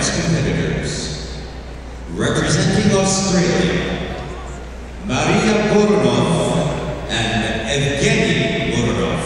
next competitors. Representing Australia, Maria Voronov and Evgeny Voronov.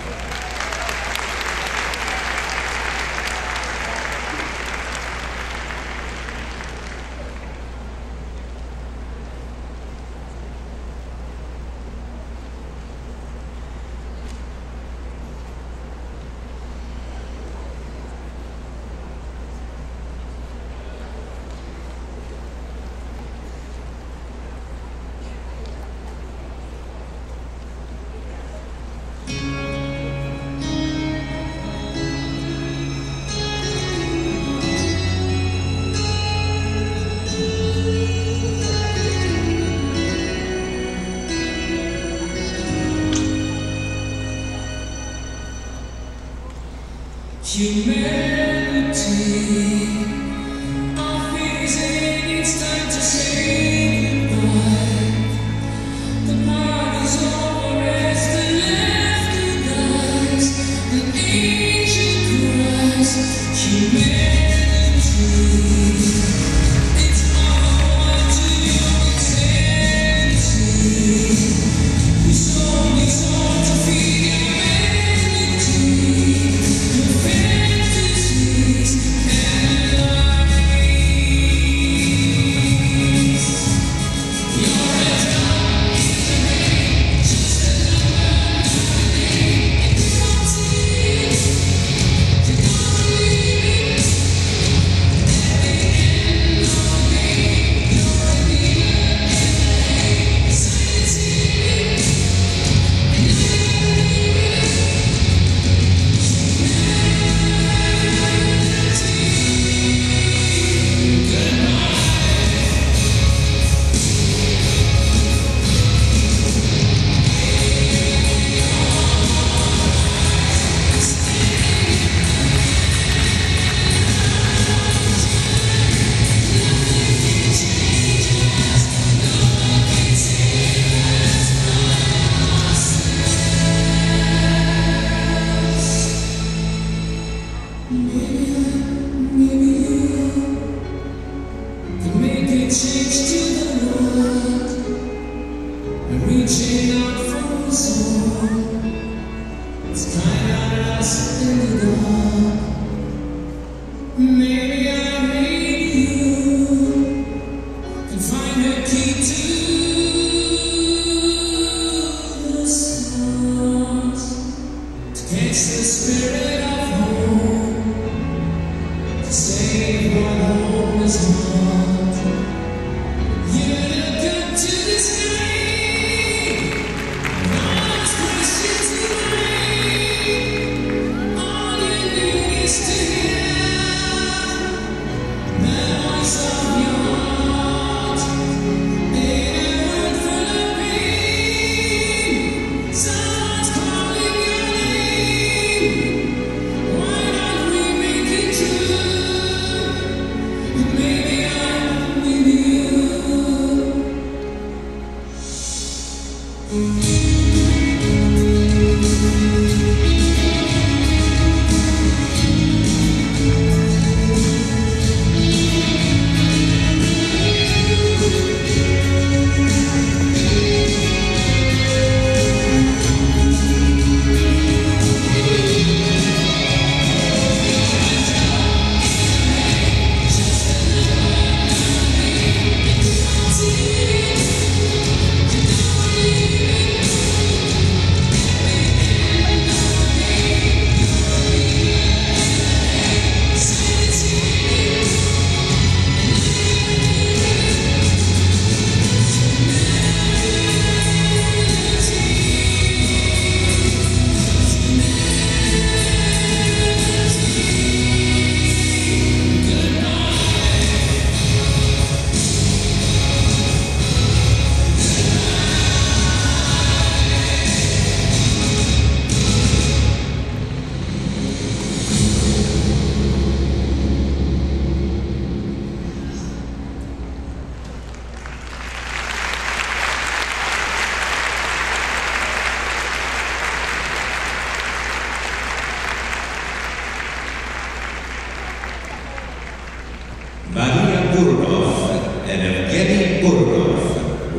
Humanity, our fears and it's time to say goodbye. The party's over as the laughter dies, the angel cries. Humanity, it's all to your insanity. We song these songs to feed your vanity. Change to the world and reaching out from the soul. It's kind of lost in the dark. Maybe I need you can find a key to the stars to catch the spirit of home, to save what home is hard. You look up to the sky, lost questions in rain. All you need is to hear the voice of your heart in a world full of pain. Someone's calling your name. Why don't we make it true? And maybe I'm with you.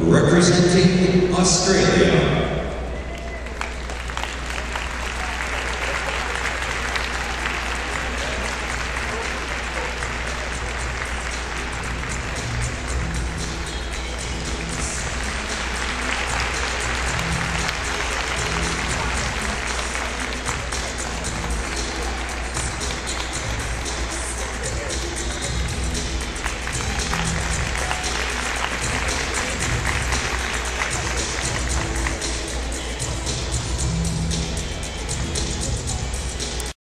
representing Australia.